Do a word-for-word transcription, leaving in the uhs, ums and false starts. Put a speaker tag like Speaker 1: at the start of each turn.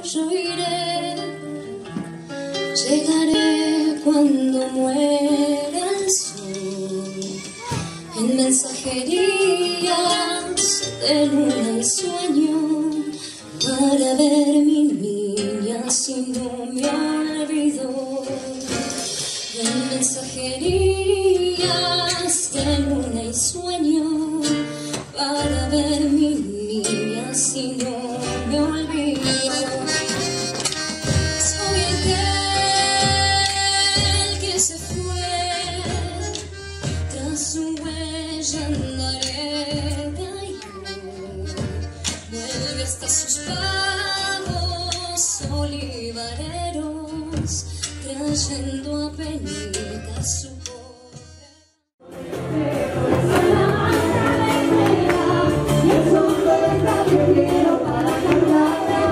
Speaker 1: yo iré. Llegaré cuando muera el sol, en mensajerías de luna y sueño, para ver mi niña si no me olvidó. En mensajerías de luna y sueño, para ver mi niña si no me olvidó. Soy aquel que se fue, tras su huella andaré de vuelve hasta sus pagos olivareros, trayendo a penita su pobre.